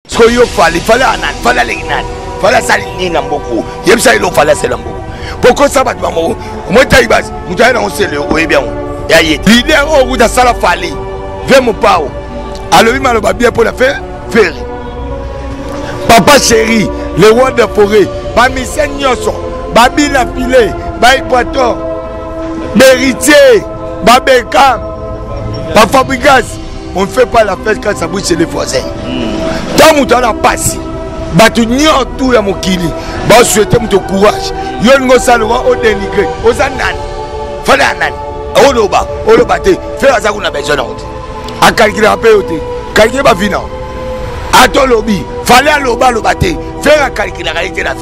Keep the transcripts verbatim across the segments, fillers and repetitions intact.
Ce qu'il fallait, fallait un an, fallait les nan, fallait ça les nan beaucoup. Il y a ça il fallait c'est beaucoup. Pourquoi ça va te maman? Moi t'as eu bas, moi t'as eu on sait le oui bien. Ya y est. L'idée au bout de ça la fallait. Viens mon pao. Alors il m'a le bien pour la faire faire. Papa chéri, le roi de forêt, ma mission nyoso, babi la filée, babi poiton, l'héritier, babeka, ma fabricasse. On ne fait pas la fête quand ça bouge chez les voisins. Tant que tu as passé, tu n'as tout à mon kili. Je souhaite mon courage. Je ne sais pas si tu dénigré. Tu as nan. Fallait un nan. Tu as tu as tu as fait ça besoin. À calculer un peu. Calculer ma vie. À ton lobby. Fallait un loba le battre. Faire un calcul la réalité de la vie.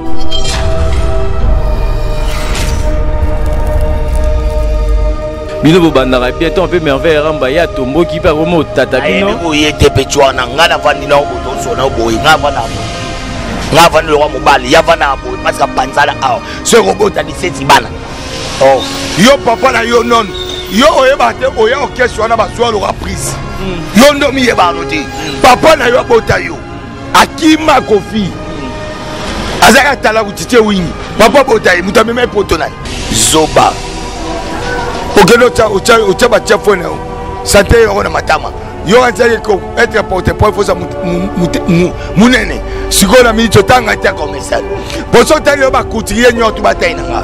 Bino bobandaka bientôt un peu merveille ramba ya tombo qui pa vraiment tata bino oui était petwa na ngana vandi na oboto so na boy ngava na ngava le roi mobali ya vana boy parce que panzala a ce robot a dix-sept bana oh yo papa na yo non yo oyeba te oya okesho na baswa le reprise yo ndomi ye ba noté papa na yo bota yo akima kofi azaka tala kutite wingi papa bota ye mutameme potona zoba. Porque no cha ucha ucha ba chef fone santé yo na matama yo anzaye ko être porte-parole faut ça munene siko na minute tanga tia commercial boso tali yo ba couturier nyoto ba taina nga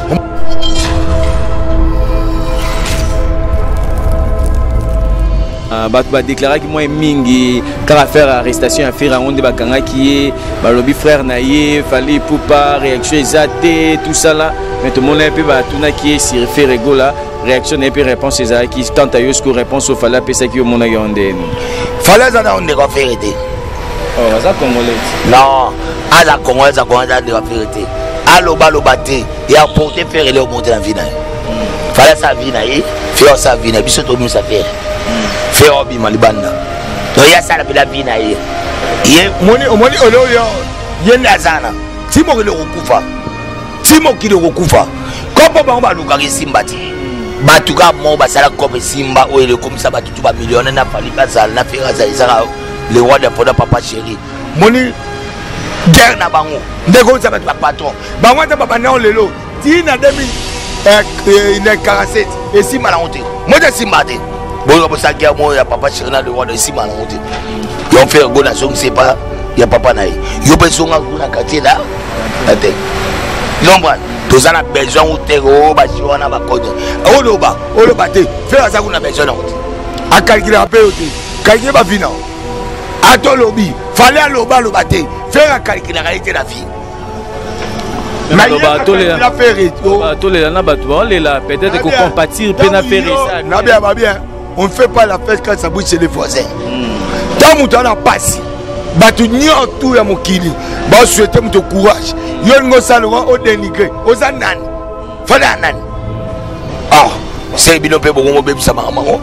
bat ba déclarer que moi mingi car faire arrestation à faire on de bakanga qui ba lobby frère naie fallait pour pas réaction exate tout ça là mais tout le monde un peu ba tuna qui est si référé là réaction et puis réponse c'est qui tente à jusqu'aux réponses au fallait penser que mon a gardé fallait ça on de la vérité oh ça congolais non à la congolais ça congolais de la vérité à loba lobaté et à porter faire le monter la vie na fallait ça vie na faire ça vie na biso to mi ça faire faire obi malibanda to ya ça la vie na ye ye moni moni olo yo ye nazana timo le okufa timo ki le okufa kopo ba ba luka ki simbati batuka mo basala comme simba ou le comme ça batutu ba millionnaire na fali basal na fera za izara le roi de poda papa chéri moni guerre na bango ndeko ça ba patron bango ta baba na lelo ti na demi eh ine quarante-sept et si mala honte mo de simba te bon ko sa guerre mo ya papa chéri na le roi de si mala honte yo faire go na so c'est pas ya papa na yo pe so nga na quartier là ate l'ombre tous en a besoin ou terreau basi wana bakonya oloba oloba te faire ça kuna besoin à calculer un peu calculer ba vie non à ton lobby fallait aloba loba te faire à calculer la réalité de la vie mais loba to le la faire to le na batu on le la peut-être que compatir pe na faire ça na bien ba bien on ne fait pas la fête quand ça bouge chez les voisins tant mutu na passe batu nyo tout ya mokili ba souhaiter mutu courage yo ngo salwa o dénigré oza nani fala nani ah c'est bino pe bongo be bisa mama ngo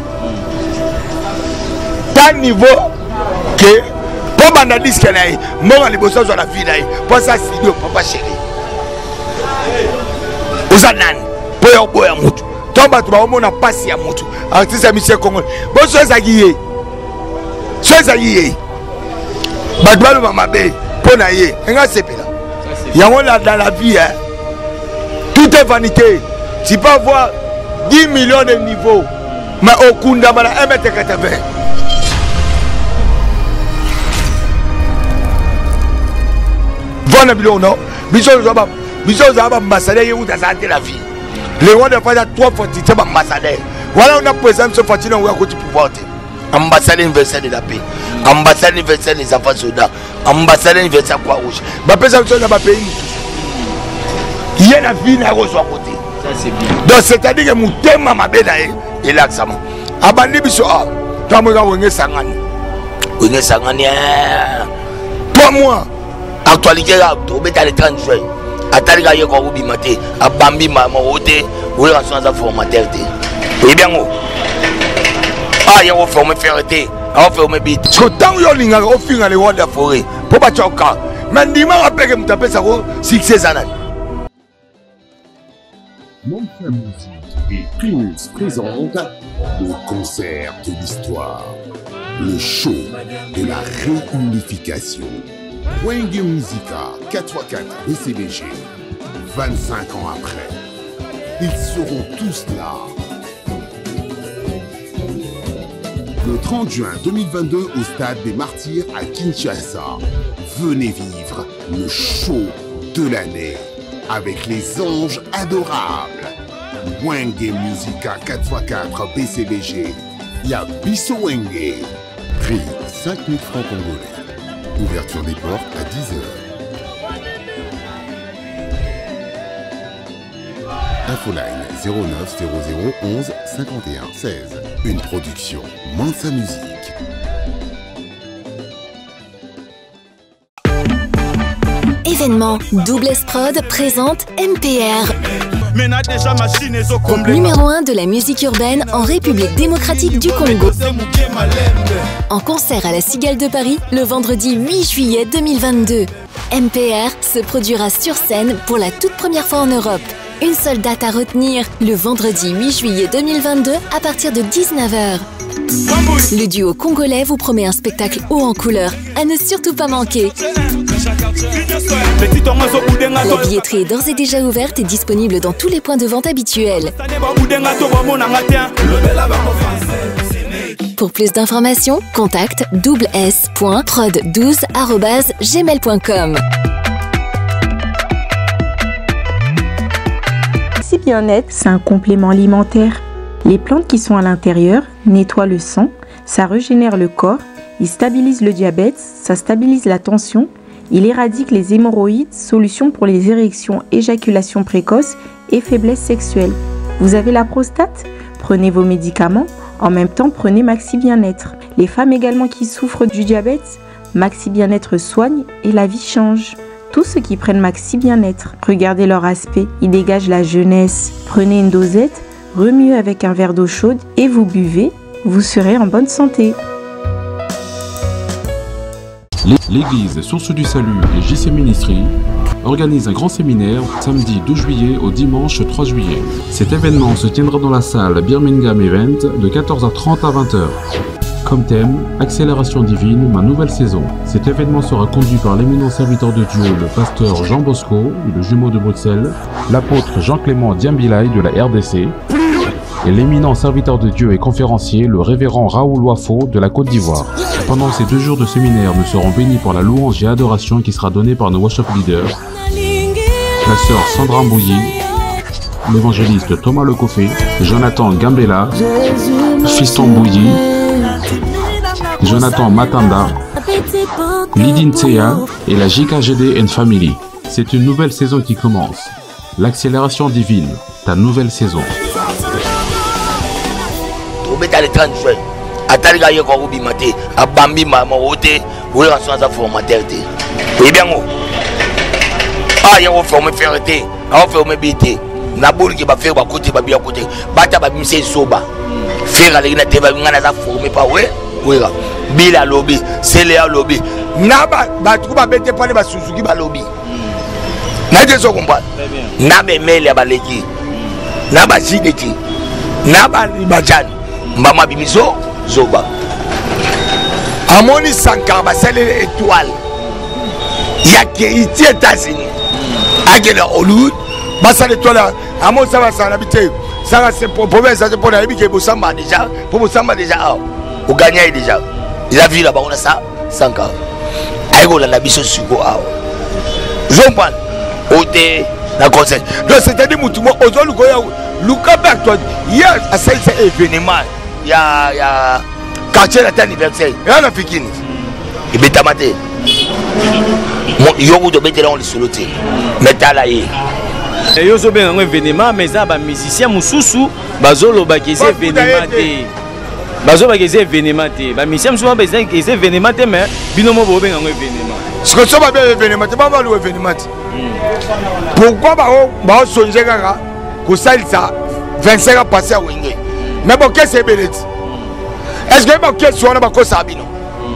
ta niveau que pour banda disque na yi mo ali boso zo la vie na yi pour ça studio papa chéri oza nani po yo boya mutu tomba tu ba mona passe ya mutu artiste Michel Congo boso za giye so za giye badwalo mama be pona ye nga sepela yango là dans la vie hein tout est vanité tu peux avoir dix millions de niveaux mais au kunda bala un mètre quatre-vingts voilà bilon non biso zaba biso zaba ambassadeur ye uta santé la vie les rois de faire trois fois tu es ambassadeur voilà on a présent ce fatine on a côté pouvoir ambassadeur universel de la paix ambassadeur universel des enfants soldats ambassadeur universel quoi rouge ba pesa biso na ba pays il y a la vie na rose à côté ça c'est bien donc c'est-à-dire que mutema mabe na ye relaxement abandi biso ah toi moi wenge sangani wenge sangani trois mois actualité là to beta le trente juin atali ga ye ko ubi maté abambi mama wote ou la sans formateur té et bien ngo ah ya wo former ferté a former bit so tant yo linga o finga le roi de forêt pour ba choka mais ndima rapeke mtape ça ko succès anani Mon musique et Prince présente le concert de l'histoire. le show de la réunification. Wenge Musica quatre fois quatre B C B G, vingt-cinq ans après, ils seront tous là. Le trente juin deux mille vingt-deux au Stade des Martyrs à Kinshasa, venez vivre le show de l'année avec les anges adorables. Wenge Musica quatre fois quatre B C B G, Y'a Bisso Wenge. Prix cinq mille francs congolais. Ouverture des portes à dix heures. Infoline zéro neuf zéro zéro onze cinquante et un seize. Une production Mansa Musique. Événement Double S Prod présente M P R. Groupe numéro un de la musique urbaine en République démocratique du Congo. En concert à la Cigale de Paris le vendredi huit juillet deux mille vingt-deux. M P R se produira sur scène pour la toute première fois en Europe. Une seule date à retenir, le vendredi huit juillet deux mille vingt-deux à partir de dix-neuf heures. Le duo congolais vous promet un spectacle haut en couleur à ne surtout pas manquer. La billetterie est d'ores et déjà ouverte et disponible dans tous les points de vente habituels. Pour plus d'informations, contacte double s point prod douze arobase gmail point com. Maxi Bien-être, c'est un complément alimentaire. Les plantes qui sont à l'intérieur nettoient le sang, ça régénère le corps, il stabilise le diabète, ça stabilise la tension, il éradique les hémorroïdes, solution pour les érections, éjaculation précoce et faiblesse sexuelle. Vous avez la prostate? Prenez vos médicaments, en même temps prenez Maxi Bien-être. Les femmes également qui souffrent du diabète, Maxi Bien-être soigne et la vie change. Tous ceux qui prennent Maxi Bien-être, regardez leur aspect, ils dégagent la jeunesse. Prenez une dosette, remuez avec un verre d'eau chaude et vous buvez, vous serez en bonne santé. L'église Source du Salut et J C Ministry organise un grand séminaire samedi douze juillet au dimanche trois juillet. Cet événement se tiendra dans la salle Birmingham Event de quatorze heures trente à vingt heures. Comme thème, Accélération divine, ma nouvelle saison. Cet événement sera conduit par l'éminent serviteur de Dieu, le pasteur Jean Bosco, le jumeau de Bruxelles, l'apôtre Jean-Clément Diambilay de la R D C, et l'éminent serviteur de Dieu et conférencier, le révérend Raoul Wafo de la Côte d'Ivoire. Pendant ces deux jours de séminaire, nous serons bénis par la louange et adoration qui sera donnée par nos worship leaders, la sœur Sandra Mbouyi, l'évangéliste Thomas Lecoffé, Jonathan Gambela, Fiston Mbouyi, Jonathan Matanda, Lydine Tseya et la J K G D and Family. C'est une nouvelle saison qui commence. L'accélération divine, ta nouvelle saison. Wera bila lobby Célia lobby na ba batu ba bete pale ba Suzuki ba lobby na je so comprendre na be mele ba leki na ba jigeti na ba bajan mbama bimiso zoba amoni sankar ba sele étoile ya ke iti États-Unis agela Hollywood ba sele étoile amo ça va ça habiter ça va c'est pour province ça pour na bike bosamba déjà pour bosamba déjà au gagner déjà il a vu là-bas on a ça cinq ans aïgo la biso suko ao zomban ote la conseil donc c'est-à-dire mutumo ozo luko ya luka back toi hier à cet événement il y a il y a quartier la anniversaire et on a fikini et betamate yo de betela on le soloté metala yi et yo zo ben un événement mais ça ba musicien mususu bazolo ba kese événement té bazo ba kese événement té ba musicien mususu ba kese événement té mais binomo bo ben un événement ce que ça va bien événement té ba ba le événement pourquoi ba ba songer kaka ko salisa vingt-cinq ans passé à Wenge mais bon qu'est-ce que beleti est-ce que ba question on ba ko sabino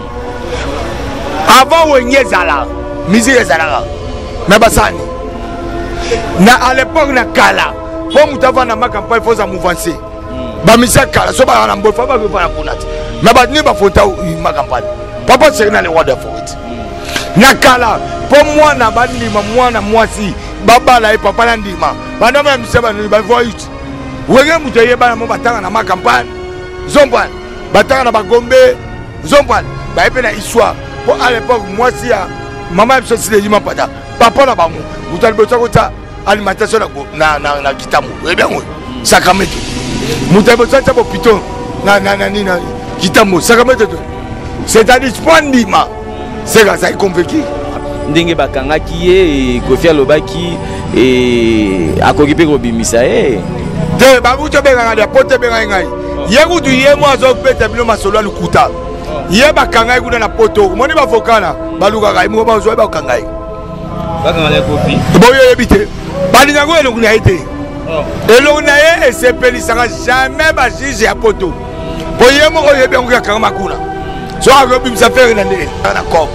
avant Wenge zala musique zala mais ba sani na à l'époque na kala pour mutava na ma campagne faut ça mouvancer ba misa kala so ba na mbofa ba ba na kunati mais ba ni ba photo ma campagne papa c'est na le roi de forêt nakala pour moi na ba ndima mwana mwasi baba la papa na ndima bana même se ba ni ba voite wenge muto yeba na mo batanga na ma campagne zombal batanga na ba gombe zombal ba epena histoire pour à l'époque mwasi ya maman me se dit ma pata papa na ba mu muto alibotsa kota alimentation na na na kitamu e bien oui sacramento muto alibotsa ta popito na na na ni na kitamu sacramento c'est-à-dire spondima c'est là ça est convaincu ndenge bakangaki ye Kofi alobaki e akoki pe kobimisa ye de babuto benga ya pote benga ngai yekutu ye mo azo pete bino masolo lukuta ye bakangai kuna na poto moni bavokana baluka kai mo bazo bakangai bakangale Kofi boyo yebite balinga ngo elongu na ite elongu na ye esepelisanga jamais ba juge ya poto po ye mo yebi ngo yakanga makuna so agobi msafiri na ndele na cop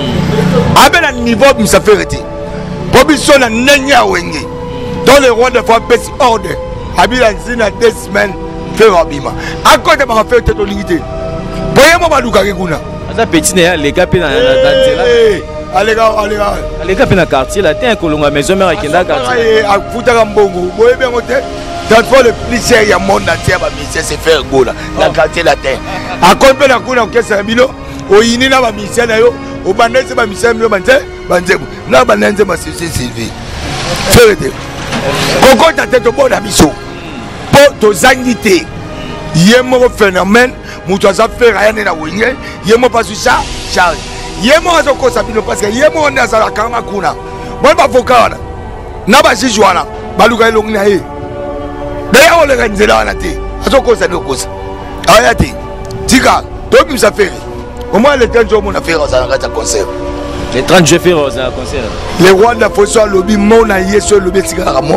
abena niveau msafiri ti po biso na nenya wenge dans le roi de fois pesi ordre habila nzina deux semaines fait robima à côté ba faire tête limité boye mo baluka ke kuna aza petit na les gars pe na nzela alega alega alega pe na quartier la te kolonga maison mère kenda quartier a futa mbongo boye bien côté dans fois le plus cher ya monde entier ba ministère c'est faire gola na quartier la terre à côté na kuna okesa bilo oyini na ba ministère na yo obandese ba ministère yo banze banze na banze ma c'est Sylvie c'est koko ta tête bon na biso po to zangité yemo phénomène muto za faire rien na wenye yemo pas sur ça charge yemo azo ko sabino parce que yemo on a ça kama kuna bon ba vokana na ba jijwana baluka elongi na ye d'ailleurs on le ganzela wana te azo ko sabino ko ça ayati tika to bi ça faire au moins le temps on a fait ça dans concert les trente je fais Rosa concert les rois de la fosse lobby mon na yeso lobby tika ramo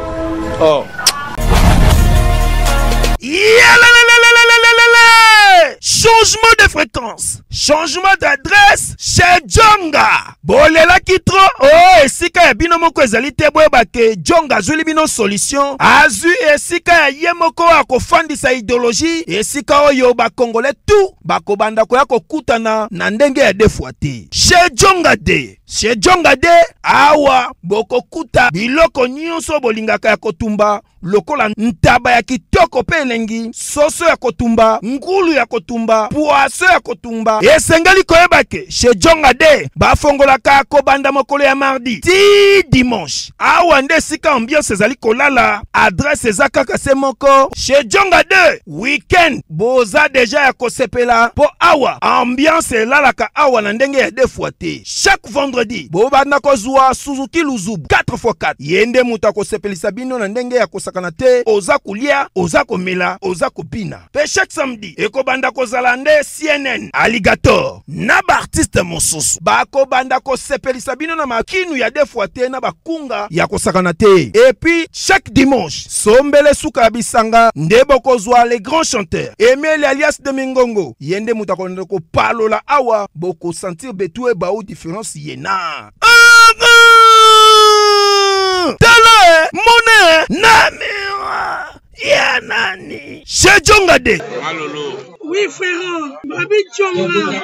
oh changement de fréquence, changement d'adresse chez Djonga. Bolela kitro, oh, esika ya bino moko ezali te boyeba ke Djonga azuli bino solution. Azu esika ya ye moko akofandisa idéologie, esika oyo ba Congolais tout bakobanda koya kokutana na ndenge ya defuate. Chez Djonga de, chez Djonga de awa bokokuta biloko nyonso bolingaka ya kotumba. Lokola ntaba ya kitoko pe elengi, soso ya kotumba, ngulu ya kotumba, poaso ya kotumba. Esengeli koyebake, chez Djonga de, bafongolaka kobanda mokolo ya mardi, ti dimanche. Awa nde sika ambiance ezali kolala, adresse eza kaka se moko. Chez Djonga de, weekend, boza deja ya kosepela, po awa, ambiance elalaka awa na ndenge ya defuate. Chaque vendredi, bobanda kozua Suzuki Luzubu, quatre fois quatre. Yende muta kosepelisa bino na ndenge ya kosaka kanate oza kulia oza komela oza kopina pe chaque samedi ekobanda kozala nde C N N alligator na ba artiste mosusu bako banda ko sepelisa bino na makinu ya defwa te na bakunga ya kosakana te et puis chaque dimanche sombele suka bisanga nde bokozwa les grands chanteurs Emile alias de Mingongo yende mutakonde ko palola awa boko sentir betou e ba ou différence yena Tala Mone Namira Yanani Chez Djonga de Malolo. Oui frère, Babi Djonga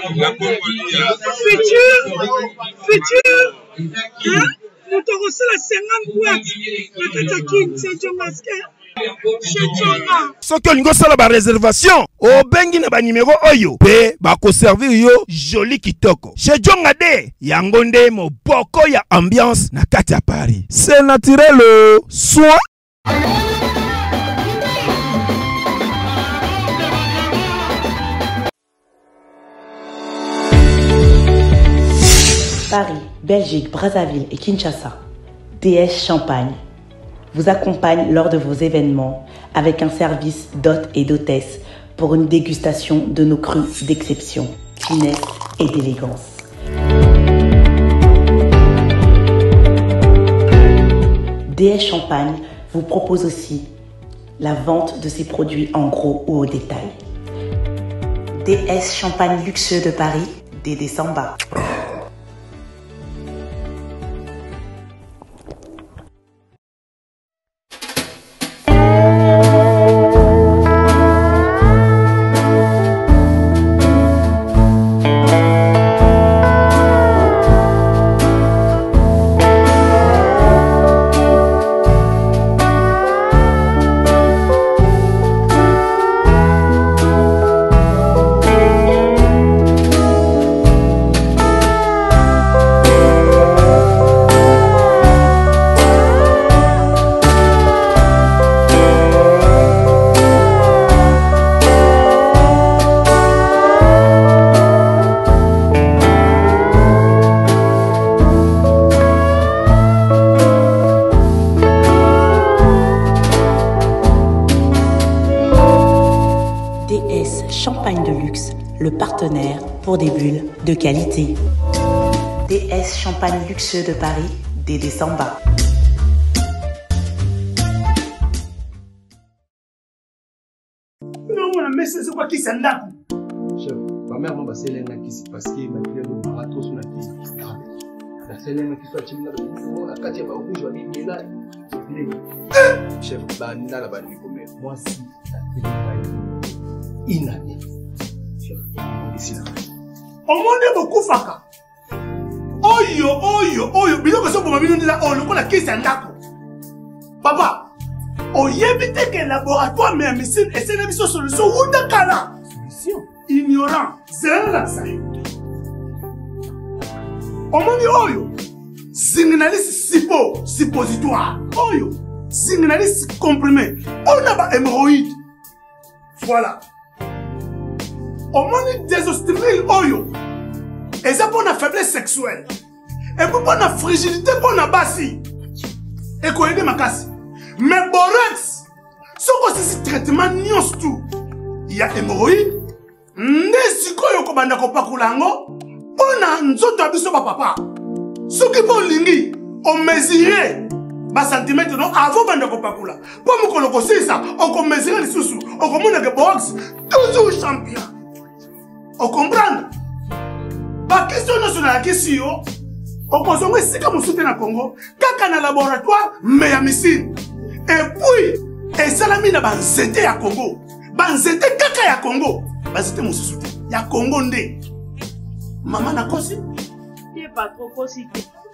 Futur Futur Hein Nous t'aurons la cinquante boîtes La Katakine, c'est Djonga Chez Djonga Soki olingo sala ba réservation o bengi na ba numéro oyo pe ba ko servir yo joli kitoko chez Djonga de yango nde moboko ya ambiance na kati ya Paris c'est naturel soin Paris, Belgique, Brazzaville et Kinshasa, D S Champagne vous accompagne lors de vos événements avec un service d'hôtes et d'hôtesses pour une dégustation de nos crus d'exception, finesse et d'élégance. D S Champagne vous propose aussi la vente de ses produits en gros ou au détail. D S Champagne luxueux de Paris, Dédé Samba. le partenaire pour des bulles de qualité. D S Champagne luxueux de Paris, Dédé Samba. Mais c'est quoi qui s'en a? Chef, ma mère m'a passé l'un qui s'est passé, ma mère m'a raté sur la vie. La seule l'un qui soit timide, la quatrième fois où je vais venir là. Chef, banana la banane comme moi si la télé inanée. Chef, ici là. Au monde est beaucoup faka. Oyo, oyo, oyo, bilo que ça pour ma vie nous dit là, oh le coup la qui s'en a. Papa. On y évite que laboratoire mais médecine et c'est une solution ou de cala. Solution. Ignorant. C'est là ça. On m'a dit oyo. Signaliste sipo, suppositoire. Oyo. Signaliste comprimé. On a pas hémorroïde. Voilà. On m'a dit désostril oyo. Et ça pour la faiblesse sexuelle. Et pour la fragilité pour la bassi. Et quoi aider ma casse. Mais borax, ce que c'est ce traitement nyos tout. Il y a hémorroïde, nesiko yoko banda ko pakulango, pona nzoto abiso ba papa. Ce qui bon lingi, on mesurait ba centimètre non avant banda ko pakula. Pour me koloko c'est ça, on ko mesurer les sous, on ko mona que borax toujours champion. On comprend? Ba question nationale question, on ko zongo sika musute na Congo, kaka na laboratoire mais ya missile. Et puis, et salami na banzete ya Congo. Banzete kaka ya Congo. Banzete mususu te. Ya Congo nde. Maman na kosi? Ye pas trop kosi.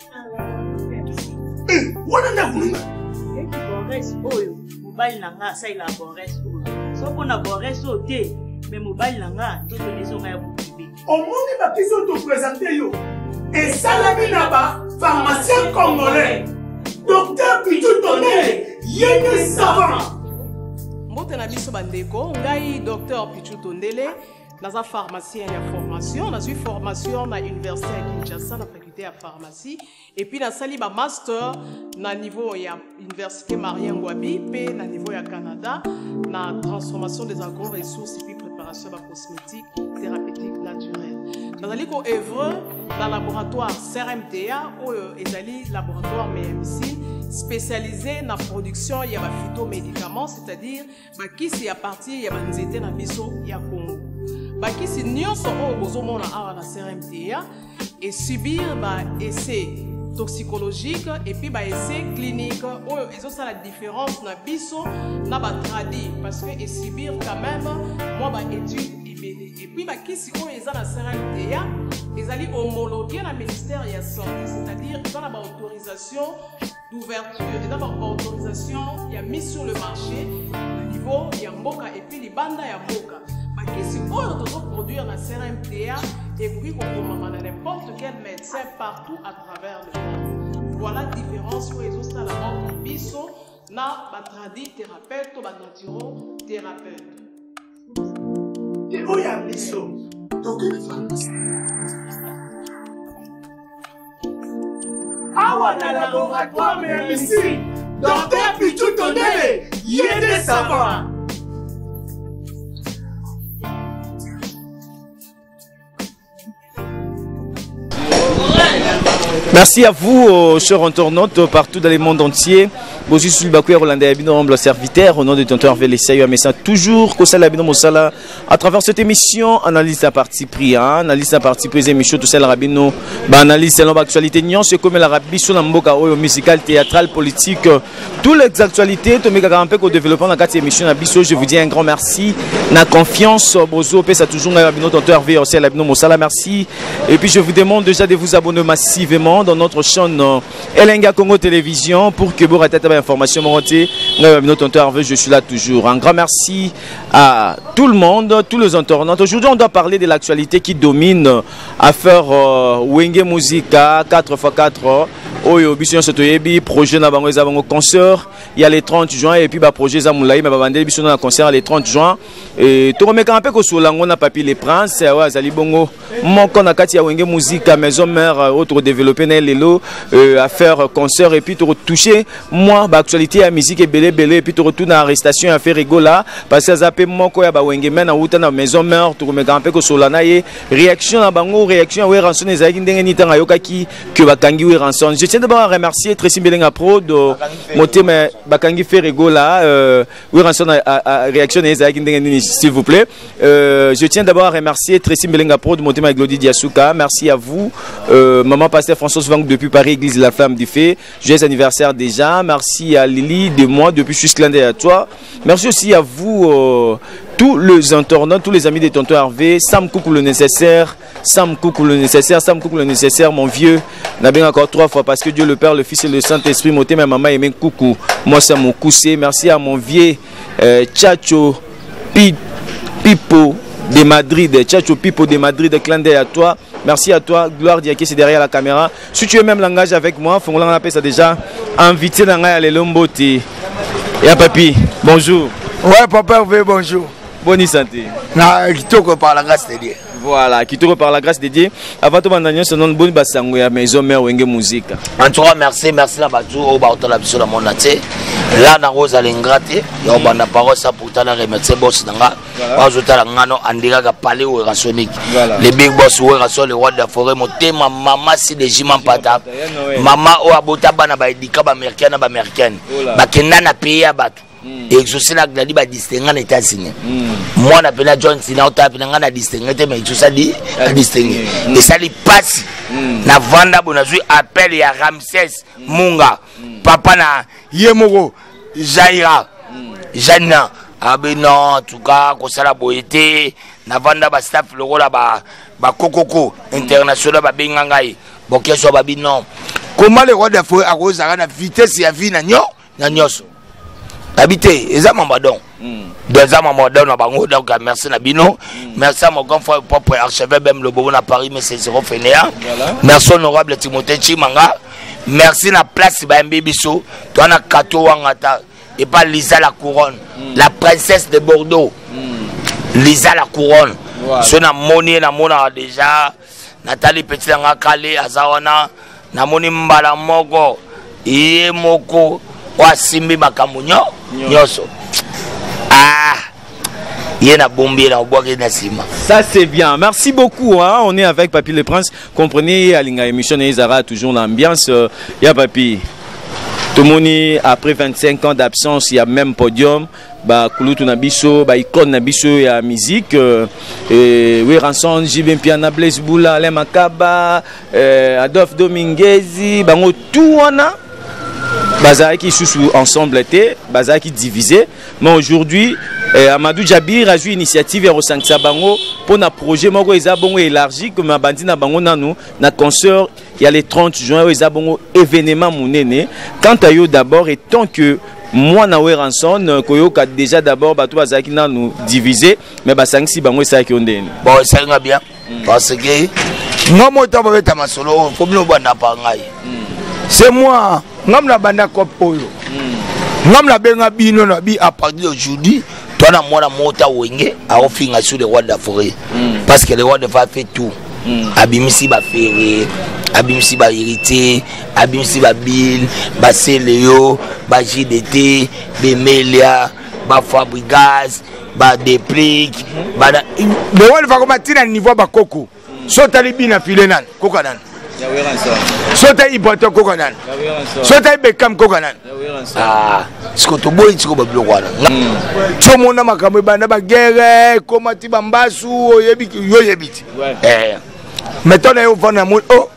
Eh, wana na kununga. E ki Bores oyo, mobali na nga sa ila Bores oyo. So pona Bores o te, mais mobali na nga to to leso nga ya bukibi. Omoni ba kiso to présenter yo. Et salami na ba pharmacien congolais. Docteur Pichou Tondele, yéné savant. Mbote na biso bandeko, ngai docteur Pichou Tondele, naza pharmacien ya formation, naza formation na université ya Kinshasa na faculté ya pharmacie et puis na sali ba master na niveau ya université Marien Ngouabi pe na niveau ya Canada na transformation des agro-ressources et puis préparation de cosmétiques thérapeutiques naturelles. Nazali ko œuvre dans laboratoire C R M T A ou ezali laboratoire M M C spécialisé dans la production ya ba phytomédicaments, c'est-à-dire ba kisi ya partir ya banzete na biso ya Congo. Ba kisi nyonso o bozomona awa na C R M T A et subir ba essai toxicologique et puis ba essai clinique ou ils ont la différence na biso na ba tradi parce que et subir quand même moi ba étude et puis bah qui si on est dans la C R M T A ils allaient homologuer la ministère de la santé, c'est-à-dire dans la autorisation d'ouverture et dans la autorisation il y a mis sur le marché le niveau il y a mboka et puis les bandes il y a mboka bah qui si on doit produire la C R M T A et puis on peut n'importe quel médecin partout à travers le monde. Voilà la différence où ils ont ça la entre biso na ba tradi thérapeute ou ba naturo thérapeute. Et où y a mission? Donc, awa na laboratoire mais ici, docteur Pichou Tondele, yéné savant. Merci à vous, chers internautes partout dans le monde entier. Bonjour, je suis Bakou Rolandais, humble serviteur, au nom de tonton Hervé Lessayo, mais ça toujours à travers cette émission, analyse à partie pris, analyse à partie prise, émission, tout ça, la rabino, analyse selon l'actualité, c'est comme la rabbi sur la mboka, musical, théâtral, politique, toutes les actualités, tout le monde au développement de cette émission, je vous dis un grand merci, la confiance, Bozo, ça toujours, la rabino, tonton Hervé, aussi, la rabino, Mossala, merci. Et puis je vous demande déjà de vous abonner massivement dans notre chaîne Elenga Congo Télévision pour que vous ratez information monter. Je suis là toujours. Un grand merci à tout le monde, tous les internautes. Aujourd'hui, on doit parler de l'actualité qui domine affaire euh, Wenge Musica quatre par quatre oyo biso nyonso toyebi projet na bango eza bango concert il y a les trente juin et puis ba projet za mulai mais ba bandeli biso na concert les trente juin et to remeka un peu ko solango na Papi les Princes wa azali bongo moko na kati ya wenge musique maison mère autre développer na lelo à faire concert et puis to toucher moi ba actualité ya musique et belé belé et puis to retourner à arrestation à faire rigola parce que zape moko ya ba wenge mena uta na maison mère to remeka un peu ko solana ye réaction na bango réaction we ranson ezaki ndenge ni tanga yokaki que bakangi we ranson. Je tiens d'abord à remercier Tracy Mbelenga Pro de motema bakangi fait rigola euh we ranson a réaction ezaki ndenge ni s'il vous plaît. Euh, je tiens d'abord à remercier Tracy Mbelenga Pro de motema Glody Diasuka. Merci à vous euh, maman pasteur Françoise Vang depuis Paris Église de la Flamme du Fait. Joyeux anniversaire déjà. Merci à Lily de moi depuis Jusqu'landais à toi. Merci aussi à vous euh, tous les internautes, tous les amis de Tonton Hervé. Sam Coucou le nécessaire, Sam Coucou le nécessaire, Sam Coucou le nécessaire, mon vieux. N'a bien encore trois fois parce que Dieu le Père, le Fils et le Saint-Esprit m'ont ma maman aimé Coucou. Moi c'est mon coussé. Merci à mon vieux euh, Chacho Pi, Pipo de Madrid, Chacho Pipo de Madrid, clin d'œil à toi. Merci à toi, Gloire Diaké, c'est derrière la caméra. Si tu es même langage avec moi, faut qu'on appelle ça déjà. Invité dans les Lomboté. Et à Papi, bonjour. Ouais, papa, bonjour. Bonne santé. Na kitoko par la grâce de Dieu. Voilà, kitoko par la grâce de Dieu. Avant tout, bandanya son nom bonne basango ya maison mère wenge musique. En tout cas, merci, merci la batu au bateau la biso la monde entier. Là na rose alingrate, ya banda parole ça pourtant na remercier boss nanga. Ba zota la ngano andira ka parler au rasonique. Les big boss au rason le roi de la forêt motema mama si de jiman pata. Mama o abota bana ba edika ba américaine ba américaine. Ba kenda na pays ya batu. Et exaucer la gladi ba distinguer en États-Unis. Moi na pena John Cena on t'a pena na distinguer mais tout ça dit distinguer. Et ça li passe na vanda bonazui appel ya Ramsès Munga. Papa na Yemoro Jaira Jana abe non en tout cas ko sala boyete na vanda ba staff le rôle ba ba kokoko international ba bengangai bokeso ba binon. Comment le roi de feu a rozara na vitesse ya vie na nyo na nyoso. Habité, et ça m'a don. Deux ans m'a don à Bango, donc merci Nabino. Merci à mon grand frère propre archevêque même le Bobo à Paris, mais c'est zéro fainéant. Merci honorable Timothée Chimanga. Merci la place Bambi Bisso. Toi na Kato Wangata et pas Lisa la couronne, la princesse de Bordeaux. Lisa la couronne. Ce na moni na mona déjà. Nathalie Petit na Kale Azawana, na moni Mbala Mogo, Iye Moko. Wasimbi makamunyo nyoso ah yena bombi na oboke na sima. Ça c'est bien, merci beaucoup hein? On est avec Papi le Prince, comprenez alinga émission Ezara toujours l'ambiance euh, ya Papi tout le monde après vingt-cinq ans d'absence il y a même podium ba kulutu na biso ba icône na biso ya musique euh, et oui ranson Jibin Piana Blaise Boula Le Makaba euh, Adolphe Dominguez bango tout wana Bazar qui sous ensemble était, Bazar qui divisé, mais aujourd'hui eh, Amadou Jabir a joué initiative et ressentir bango pour un projet moko ezabongo élargi comme ma bandina bango nanu na concert il y a les trente juin ezabongo événement monene. Quant à yo d'abord et tant que moi na Ranson koyoka déjà d'abord bato bazaki nanu divisé mais basangi bango ça qui ondene. Bon ça va bien parce que moi moi ta ba ta masolo faut bien banda pa ngai. C'est moi ngam la banda cop oyo ngam la benga bino na bi à partir d'aujourd'hui toi na moi na mota wenge a ofinga sur le roi de la forêt parce que le roi de fa fait tout abimisi ba ferré abimisi ba hérité abimisi ba bill ba Célio ba J D T Bemelia ba Fabrigas ba Deplique ba le roi de fa comme tina niveau ba koko sota libina filenan koka nan Sota iboto kokonan. Sota ibekam kokonan. Ah, sikoto boy siko bablo kwana. Chomo na makamwe bana ba guerre, komati bambasu oyebiki yoyebiti. Eh. Mettons yo vona mo oh.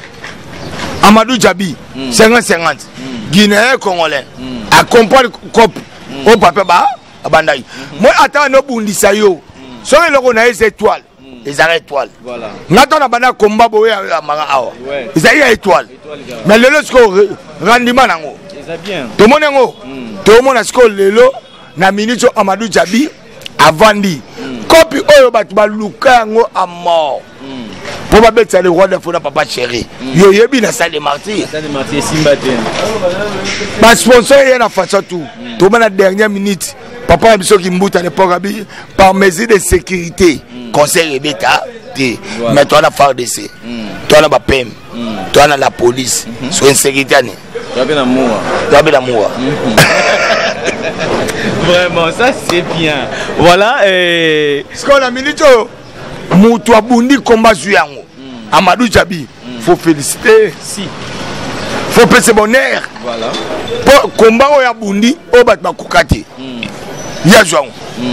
Amadou Jabi cinquante cinquante. Guinéen congolais. A comprendre cop au papa ba abandai. Moi attends no bundisa yo. So eloko na les étoiles. Les arrêts étoiles. Voilà. Maintenant, on a un combat pour les étoiles. Mais le lot, rendement, tout le monde tout le monde a ce lelo na minute Amadou Jabi a vendu. Copie oyo bat baluka ngo à mort. pour pas mettre le roi de Fona papa chéri. Yo yebi na salle de martyr. Salle de martyr Simba ten. Ba sponsor y a façon tout. Tout la dernière minute. Papa a besoin qu'il mboute à l'époque par mesure de sécurité. Conseil Rebeta. Mais toi on a F A R D C. Toi on a P M. Toi on a la police. Sur une sécurité. Toi on a l'amour. Toi on a l'amour. Vraiment, ça c'est bien. Voilà. Et... Ce qu'on a minute. Moutou Abundi combat Zuyango. Amadou Djabi. Faut féliciter. Si. Faut passer bonheur. Voilà. Pour combat au Abundi, au bat Bakukati. Ya Zuyango.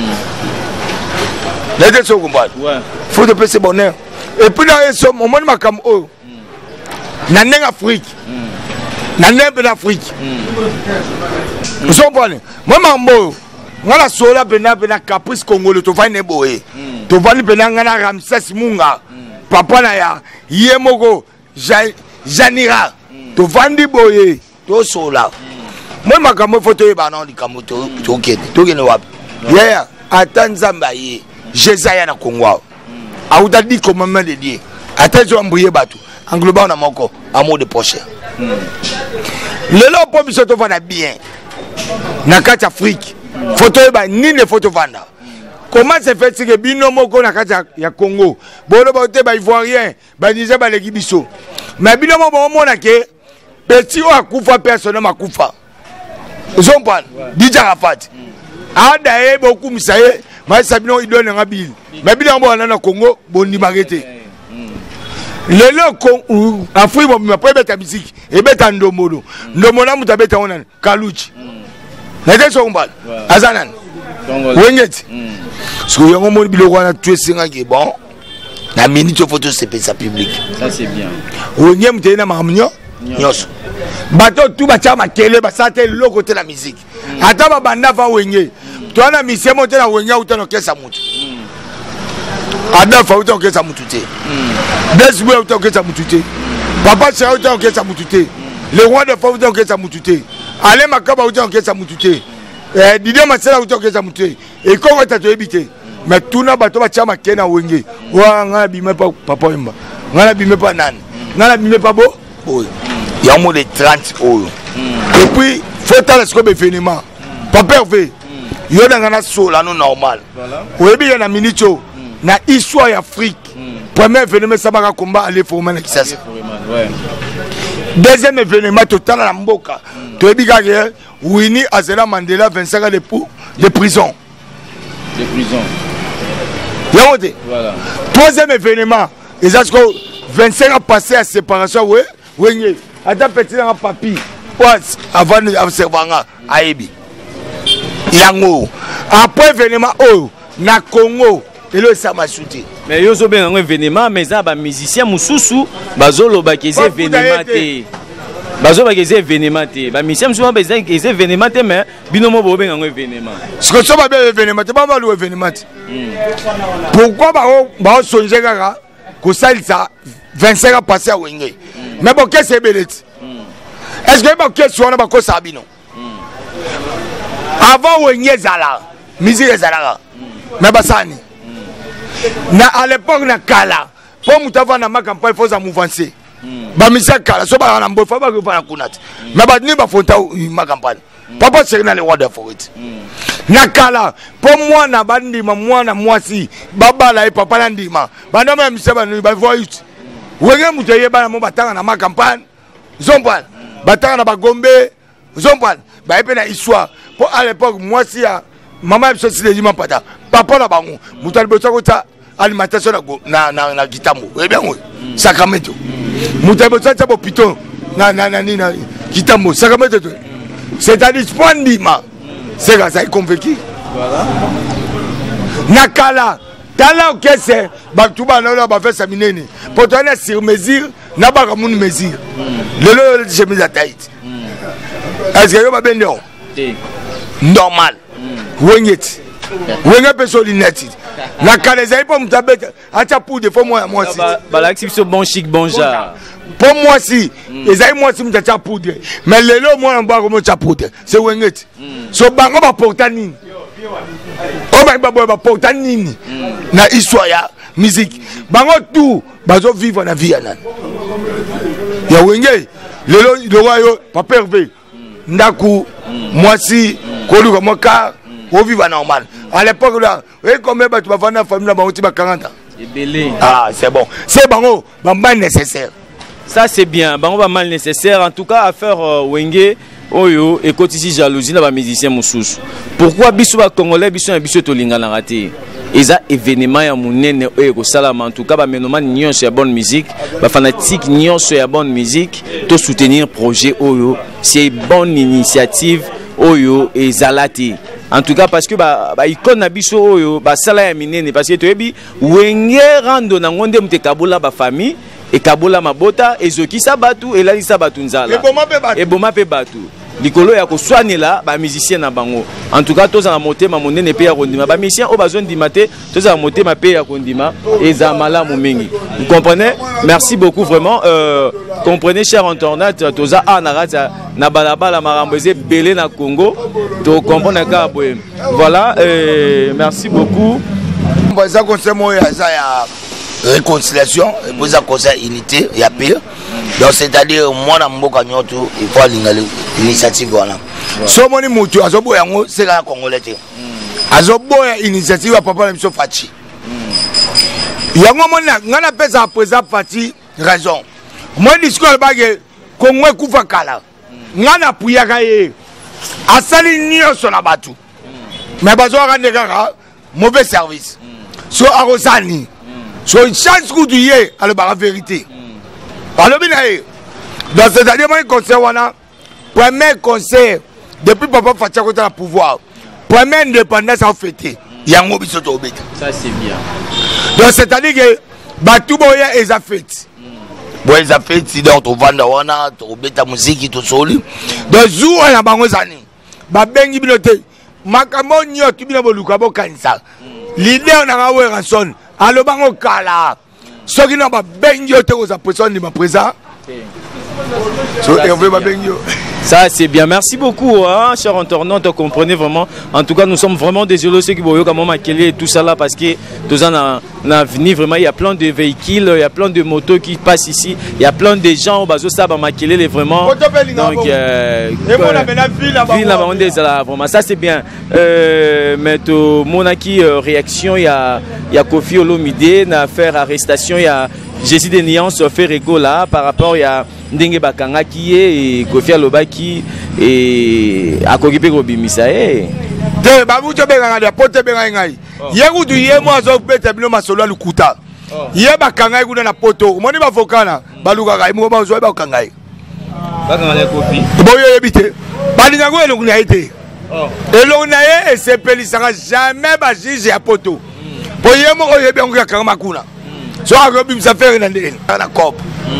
L'aider ce combat. Ouais. Faut te passer bonheur. Et puis dans ce moment, ma cam o. Nanen Afrique. Nanen ben Afrique. Vous comprenez? Moi mambo. Moi la sola bena bena caprice congolais to va neboé. To va ni bena ngana Ramses Munga. Papa na ya Yemoko Janira. To vandi boye to sola. Moi makambo photo e ba non di kamoto to kene. To kene wapi? Yeah, atanzamba ye. Jezaya na Kongo. Auda di commandement de Dieu. Atezo ambuye batu. Engloba na moko amour de poche. Lelo po biso to va bien. Na kati Afrique. Photo ba nini photo vanda. Comment se fait que bino moko na kati ya Congo. Bolo ba te ba ivoirien, ba nize ba leki biso. Mais bino mo ba mona ke petit o akufa personne makufa. Zompan, Dija Rafat. Ada e beaucoup misaye, mais sabino idone ngabil. Mais bino mo na Congo, boni bagete. Lelo ko Afrique bo ma pe beta musique e beta ndomolo. Ndomona mutabeta onana Kaluchi. Nade so mbal. Azanan. Wengeti. Parce que yango moni biloko na tuer singa ki bon. Na minute photo c'est ça public. Ça c'est bien. Wengem mutena mamunyo. Nyos. Bato tout bacha makele basate loko te la musique. Ata ba banda va wenge. To na mise monte na wenge utano kesa mutu. Ada fa utano kesa mutu te. Deswe utano kesa mutu te. Papa c'est utano kesa mutu te. Le roi de fa utano kesa mutu te. Ale makaba utano kesa mutu te. Eh Didier Masela utano kesa mutu te. Et comment tu as habité? Mais tout n'a pas de chama kena wenge. Wa ngana bime pa papa imba. Ngana bime pa nan. Ngana bime pa bo. Oui. Il y a au moins de trente euros. Et puis faut t'aller sur le événement. Papa Hervé. Il y a ngana so la non normal. Voilà. Oui bien na minito. Na histoire Afrique. Premier événement ça va combat aller former na Kisasa. Ouais. Deuxième événement total na mboka. To ebiga ke Winnie Azela Mandela vingt-cinq ans de de prison. De prison. Voilà. Troisième événement, les gens vingt-cinq ans passés à séparation, oui, oui, attends petit dans papier, avant de servir à Ebi. Yango. Après événement, oh, na Congo, et le ça m'a shooté. Mais yo zo ben un événement, mais ça ba musicien mususu, bazolo ba keze événement té. Bazo ba keze événement té. Ba musicien mususu ba keze événement té mais binomo bo ben un événement. Ce que ça ba ben événement, pas mal le événement. Pourquoi bah bah songer kaka ko salisa vingt-cinq ans passé à Wenge. Mais bon qu'est-ce que belet? Est-ce que ba question on ba ko sabino? Avant Wenge zala, musique zala. Mais basani. Na à l'époque na kala, pour mutava na ma campagne faut ça mouvancer. Ba musique kala so ba na mbo fa ba ko na kunat. Mais ba ni ba fonta ma campagne. Papa c'est na le roi de forêt. Nakala pour moi na bandima moi na moi si baba la papa na ndima banda même seba ni ba voyut wenge muteye bana mo batanga na ma campagne zombal batanga na bagombe zombal ba epe na histoire pour à l'époque moi si ya maman so si les pata papa na bango mutali botsa ko ta alimentation na na na kitambo e bien oui sacramento mutali botsa ta bopito na na na ni na kitambo sacramento c'est-à-dire spondima. C'est là ça est convaincu. Voilà. Nakala, tala ok c'est, bah tout bas là bah faire ça minene. Pour donner sur mesure, n'a pas comme une mesure. Le le j'ai mis à taille. Est-ce que vous avez bien normal. Wenget. Wenget personne l'inet. Nakala ça pas m'tabet. Acha pour de fois moi moi aussi. Bah là c'est bon chic bon genre. Pour moi si, les amis moi si me tcha poudre. Mais le lo moi on boit comme tcha poudre. C'est Wenget. So bango ba porta nini? O ba ba ba porta nini? Na histoire ya musique bango tout bazo vivre na vie ya nani ya wenge lelo lelo yo papa Hervé ndaku mwasi koluka moka o vivre normal à l'époque là et comme ba tu va vendre famille na bango ti ba quarante ans ah c'est bon c'est bango bamba nécessaire ça c'est bien bango ba mal nécessaire en tout cas à faire euh, wenge oyo et kotisi jalousie na ba musicien mususu pourquoi biso ba congolais biso na biso to lingana raté eza événement ya munene oyo ko salama en tout cas ba menoman nyonso ya bonne musique ba fanatique nyonso ya bonne musique to soutenir projet oyo c'est bonne initiative oyo ezalati en tout cas parce que ba ba icône na biso oyo ba sala ya minene parce que toyebi wenge rando na ngonde mute kabula ba famille et kabula mabota ezoki sabatu elali sabatu nzala et boma pe batu likolo ya ko soigner ba musicien na bango en tout cas toza na motema monene pe ya kondima ba musicien o bazon dimate toza na motema pe ya kondima eza malamu mingi vous comprenez merci beaucoup vraiment euh, comprenez cher internaute toza anarata na balabala marambo eze belé na Congo to comprendre ka boye voilà euh, merci beaucoup on va ça conseil moi ça ya réconciliation et pour ça conseil unité ya pire donc c'est-à-dire moi na mboka nyoto il faut alinga initiative voilà so moni mutu azoboya ngo c'est la congolais te azoboya initiative ya papa na biso Fachi yango mona ngana pesa président Fachi raison moi discours bagé Congo kufa kala ngana puyaka ye asali nyonso na batu mais bazo rendre kaka mauvais service so arosani so une chance que tu y es à la vérité alors bien dans cette année moi conseil wana premier conseil depuis papa Fachi côté le pouvoir première indépendance a fêté yango biso to obeta ça c'est bien dans cette année que batu boya les a fêté bon les a fêté donc to vanda wana to obeta musique to soli dans jour na bango zani ba bengi binote makambo nyoto bino boluka bo kanisa leader na ngawe ranson allo bango kala soki na ba bengi yote ko za pression de ma présent so Hervé ba bengi ça c'est bien merci beaucoup hein cher internaute vous comprenez vraiment en tout cas nous sommes vraiment désolés ceux qui voient comment Makele et tout ça là parce que tous en a avenir vraiment il y a plein de véhicules il y a plein de motos qui passent ici il y a plein de gens au bazo ça ba Makele vraiment donc euh, vraiment ça c'est bien euh, mais to monaki euh, réaction il y a il y a Kofi Olomide na faire arrestation il y a Jésus des nuances fait rigolo là par rapport il y a ndenge bakanga qui et Kofi Alobaki et akokipe ko bimisa eh te ba muto benga na pote benga ngai yengu du yemo azo pete bino masolo lukuta ye bakanga kuna na poto moni ba vokana baluka kai mo ba zo ba kanga bakanga le Kofi boyo yebite bali nyango elo kuna ite elo na ye se pelisanga jamais ba juge ya poto po yemo ko yebi ngo kanga makuna so agobi msa faire na ndene na cop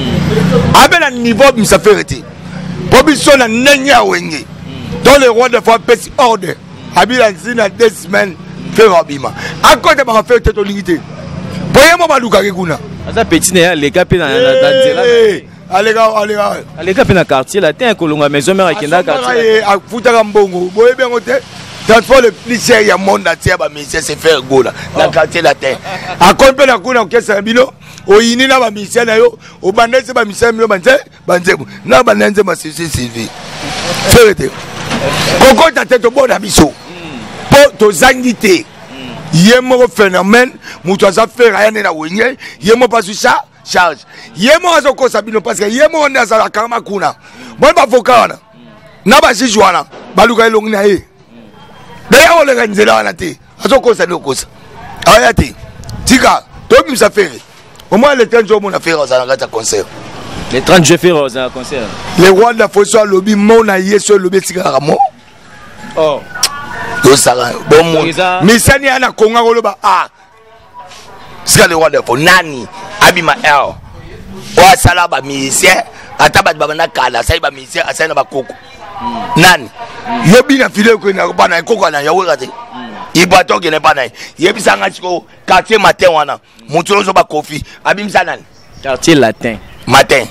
abela niveau msa faire te Bobison na nenya wenge dans le roi de fois pèse ordre abila nzina deux semaines faire abima à côté ba faire tête limité boyemo baluka kuna asa petit na les gars pe na nzela alega alega alega pe na quartier la tin kolonga maison mère akenda quartier afutaka mbongo boye bengo te transport le plus cher ya monde entier ba ministère c'est faire gola na quartier la terre à côté na kuna okesa bilo oyini na ba ministère na yo obandese ba ministère milo banze banze na banenze ma C C C V ferete koko ta tete bona biso po to zangité yemo phénomène muto aza faire rien na wenye yemo pas sur ça charge yemo azo ko sabino parce que yemo on aza la kama kuna bon ba vokana na ba jijwana baluka elongi na ye d'ailleurs on le ganzela wana te azo ko sa lokosa aya te tika to bi sa faire au moins le trente jours mon affaire dans un concert les trente jours faire dans un concert les rois de la fosse lobby mon na yeso lobby tika mo oh to ça bon mon misani ana konga koloba ah c'est le roi de fosse nani abima el o sala ba musicien ata ba ba na kala sai ba musicien asai na ba koko nani yobi na file ko na ba na koko na yawo kate ibato ke ne ba na yebisa ngachiko quartier matin wana mutu zo ba Kofi abimisa nani quartier latin matin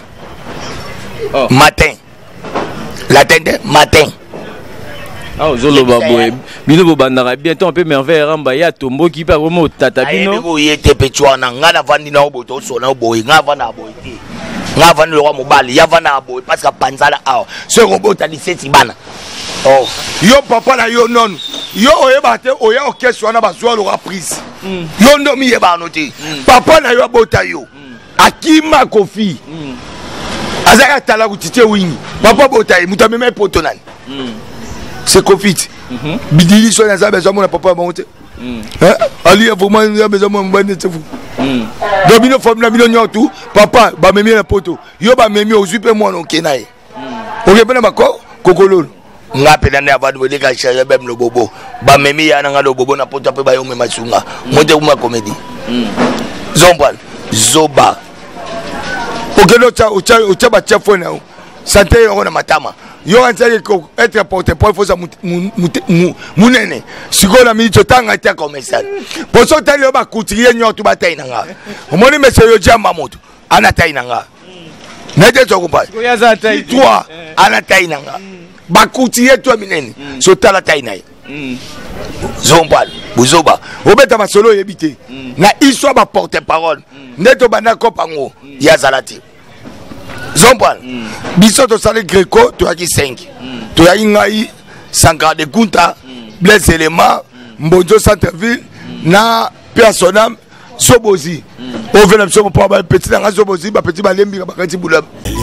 oh matin latin de matin ah zolo ba boy bino bobandaka bientôt un peu merveille ramba ya tombo ki pa vraiment tata bino ayebi yete petwa na ngana vandi na oboto so na boy ngava na boy te ngava le roi mobali yava na boy parce que panzala aw ce robot a dix-sept bana oh yo papa na yo non yo oyeba te oya okeswa na bazwa lo reprise yo ndo mi yeba noté papa na yo bota yo akima kofi azaka tala kutite wingi papa bota muta meme poto nani c'est Covid. Bidili so na za besoin mon papa monte. Hein? Ali vraiment il a besoin mon bonne c'est vous. Domino forme na bino tout papa ba memi na poto. Yo ba memi ozupe moi no kenaye. OK pena bako kokolo. Ngape na ava de ka charger même le bobo. Ba memi ya na ngalo bobo na poto pe ba yo mema sunga. Monte kuma comédie. Zombal Zoba. OK no cha ucha ucha ba chef na. Santé yo na matama. Yo anteke ko être porte-parole faut ça munene siko na minute tanga tia commercial pour ça tali ba couturier nyoto ba taina nga omoni monsieur yo jamba moto ana taina nga nete to ko pa toi ana taina nga ba couturier toi minene so tala taina zombal buzoba obeta masolo yebite na histoire ba porte-parole neto bana ko pango ya zalati Zombal, biso to sale Greco, tu as dit cinq. Tu as ingaï, Sankara de Kunta, Blaise Elema, Mbonjo Centreville, na Personnam, Sobozi. Au Venem Sobo pour avoir petit dans Sobozi, petit balembi, petit boulam.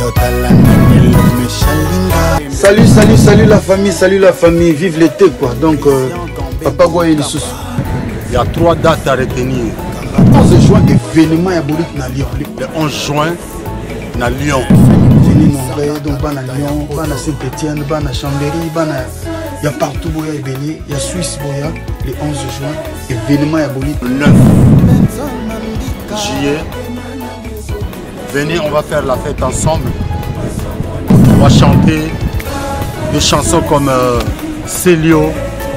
Salut, salut, salut la famille, salut la famille, vive l'été quoi. Donc, euh, Papa Goye, il y a trois dates à retenir. Le onze juin, événement à Boulik na Lyon. Le onze juin, na Lyon. Donc bana Lyon, bana Saint-Étienne, bana Chambéry, bana il y a partout boya Ebélé, il y a Suisse boya le onze juin, événement à Boli. Le neuf juillet, venez, on va faire la fête ensemble. On va chanter des chansons comme euh, Célio,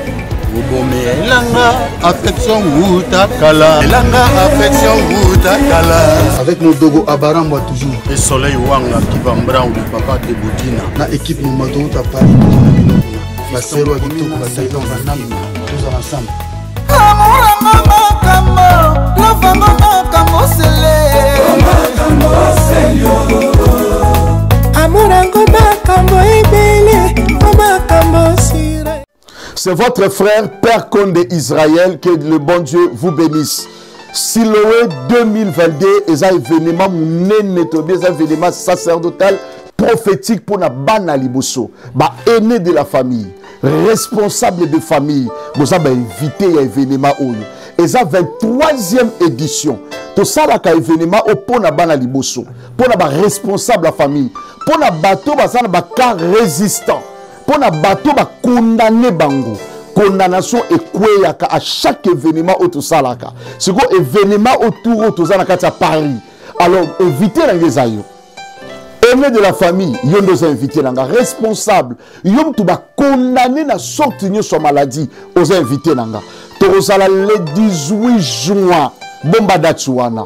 affection Wutakala, affection avec nos dogo Abaramba toujours. Et Soleil Wanga qui va mbra ou le papa de Boudina. Na équipe nous matons à Paris. La séro avec tout la taille dans la name. Tous ensemble. C'est votre frère, Père Condé Israël, que le bon Dieu vous bénisse. Siloé deux mille vingt-deux, et ça événement événement sacerdotal prophétique pour la bana liboso, ba aîné de la famille, responsable de famille, vous avez invité à événement oyo. Et ça vingt-troisième édition. Tout ça là ka événement au pour la bana liboso, pour la responsable de la famille, pour la bateau ba ça ba cas résistant. Pour na bateau ba condamner bango condamnation et kweyaka à chaque événement autour salaka c'est quoi événement autour autour salaka à Paris alors éviter la gesayo aimé de la famille yon dos invité nanga responsable yon tu ba condamner na sorte nyo so maladie aux invités nanga tozala le dix-huit juin bomba datsuana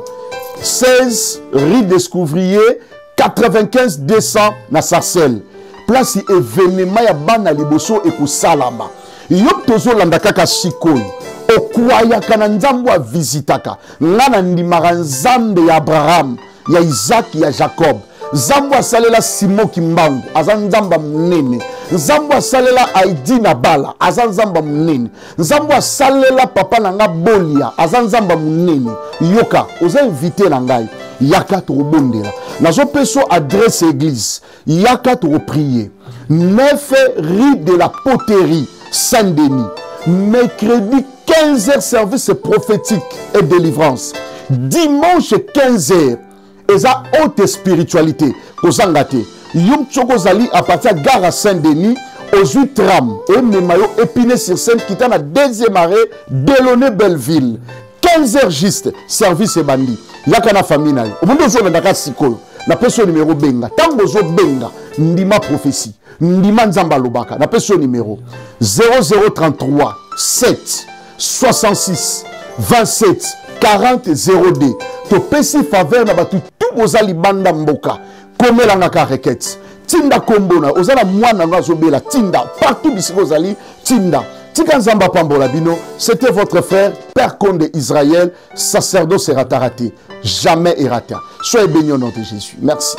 seize rue Descouvrier quatre-vingt-quinze deux cents na Sarcelles place événement ya bana liboso et salama yop tozo landa kaka sikoyo okwaya kana nzambo a visitaka ngana ndimaka nzambe ya Abraham ya Isaac ya Jacob nzambo asalela Simon Kimbangu aza nzamba munene nzambo asalela Aidi na Bala aza nzamba munene nzambo asalela papa nanga Bolia aza nzamba munene yoka oza invité na ngai yaka tobondela nazo peso adresse église yaka to prier neuf rue de la Poterie Saint-Denis mercredi quinze heures service prophétique et délivrance dimanche quinze heures et ça haute spiritualité kozangate yum chokozali à partir de gare à Saint-Denis aux huit tram et memayo Épinay sur Seine qui est à deuxième arrêt Delaunay Belleville quinze heures juste service et bandi yaka na famille na yo omundo zo ndaka sikoyo na peso numéro benga tango zo benga ndima prophétie ndima nzamba lobaka na peso numéro zéro zéro trente-trois sept soixante-six vingt-sept quarante zéro deux to pesi faveur na batu tout bozali banda mboka komelanga ka requête tinda kombona ozala mwana na zobela tinda partout bisiko zali tinda Tikanzamba Pambolabino, c'était votre frère, Père Condé Israël, sacerdoce Ratarate. Jamais errata. Soyez bénis au nom de Jésus. Merci.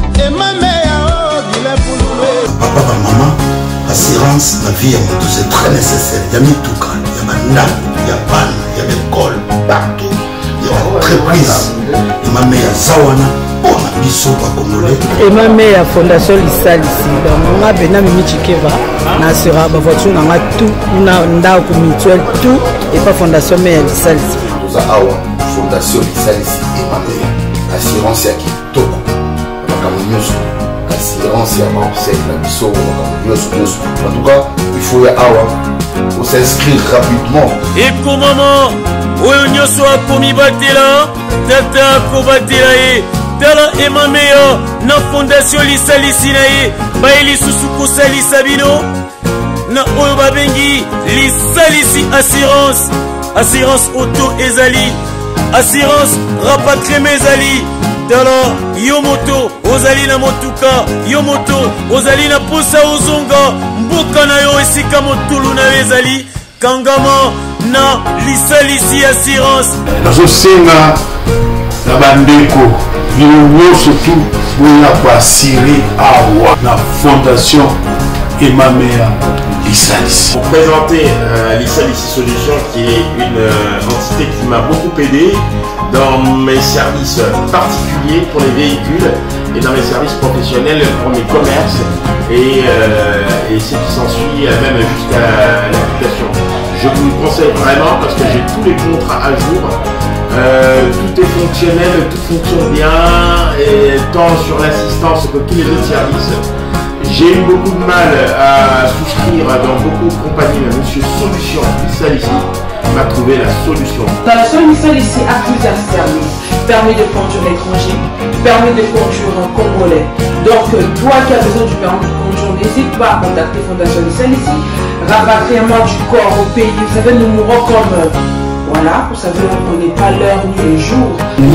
Papa, maman, assurance, la vie, c'est très nécessaire. Il y a mis tout cas, il y a mandat, il y a ban, il y a l'école, partout. Il y a entreprise. Il m'a mis à Zawana. Et ma mère fondation Lisal ici donc on a bena mimi chikeva na sera ba voiture na tout na nda ko mutuel tout et pas fondation mais Lisal ici nous a awa fondation Lisal ici et ma mère assurance ya kitoko bakamunyoso assurance ya marseille la biso bakamunyoso en tout cas il faut ya awa pour s'inscrire rapidement et pour maman oyo nyoso akomi batela tata ko batela e Tala emameya na fondation lisalisi na ye baeli susu kosalisa bino na oyo babengi lisalisi assurance assurance auto ezali assurance rapatriement ezali tala yo moto ozali na motuka yo moto ozali na posa ozonga mboka na yo esika motulu na yo ezali kangama na lisalisi assurance nazosenga na bandeko bino surtout boya koassire awa na fondation Emamea Lisalisi. Pour présenter euh, Lisalisi Solutions, qui est une euh, entité qui m'a beaucoup aidé dans mes services particuliers pour les véhicules et dans mes services professionnels pour mes commerces et, euh, et ce qui s'ensuit même jusqu'à l'application. Je vous le conseille vraiment parce que j'ai tous les contrats à jour. Euh, tout est fonctionnel, tout fonctionne bien, et tant sur l'assistance que tous les autres services. J'ai eu beaucoup de mal à souscrire dans beaucoup de compagnies, mais Monsieur Solution Lisalisi m'a trouvé la solution. La solution Lisalisi a plusieurs services. Permis de conduire étranger, permis de conduire congolais. Donc, toi qui as besoin du permis de conduire, n'hésite pas à contacter Fondation Lisalisi. Rapatriement du corps au pays, vous savez, nous mourons comme... Voilà, vous savez, on ne connaît pas l'heure ni le jour.